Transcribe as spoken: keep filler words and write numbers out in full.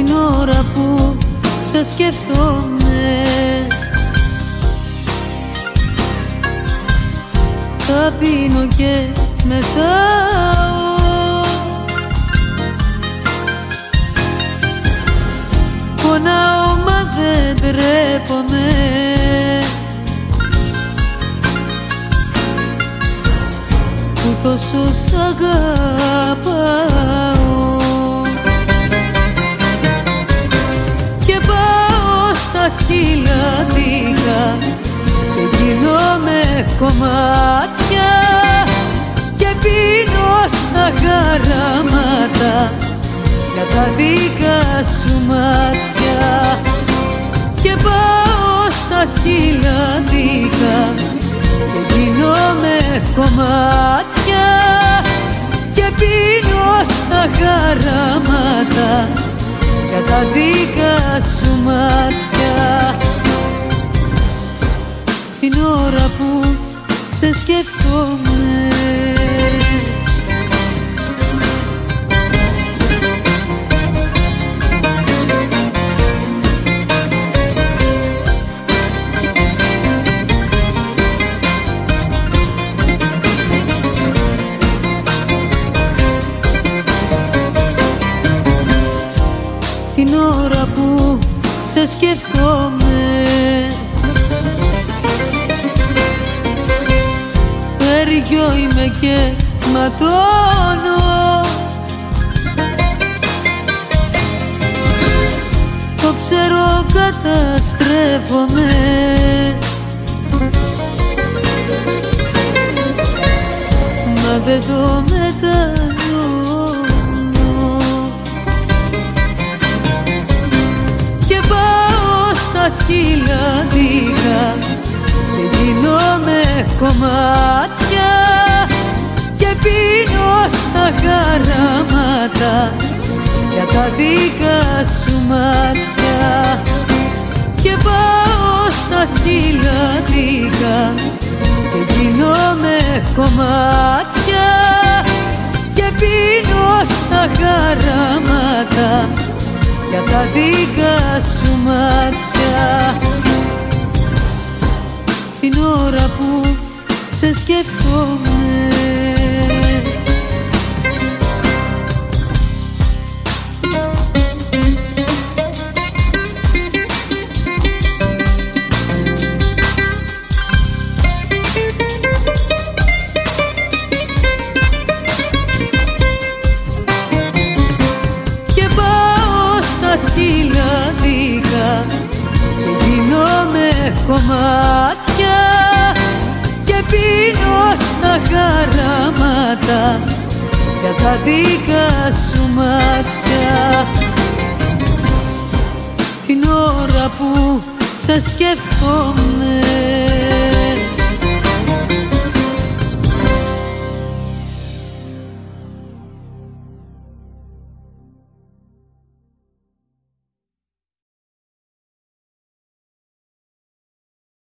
την ώρα που σε σκέφτομαι, θα πίνω και μεθάω. Πονάω μα δεν τρέπομαι, που τόσο σ' αγαπάω. Και πάω στα σκυλατικά και γίνομαι κομμάτια και πίνω στα χαράματα για τα δικά σου μάτια. Και πάω στα σκυλατικά και γίνομαι κομμάτια και πίνω στα χαράματα για τα δικά σου μάτια. Την ώρα που σε σκέφτομαι, την ώρα που σε σκέφτομαι, φέργιο είμαι και ματώνω. Το ξέρω καταστρέφομαι, μα δεν το μετανιώνω. Και πάω στα σκυλατικά και γίνομαι κομμάτια και πίνω στα χαράματα για τα δικά σου μάτια. Και πάω στα σκυλατικά και γίνομαι κομμάτια και πίνω στα χαράματα για τα δικά σου μάτια. Την ώρα που σε σκέφτομαι, και πάω στα σκυλατικά και γίνομαι κομμάτια και πίνω στα χαράματα για τα δικά σου μάτια. Την ώρα που σε σκέφτομαι,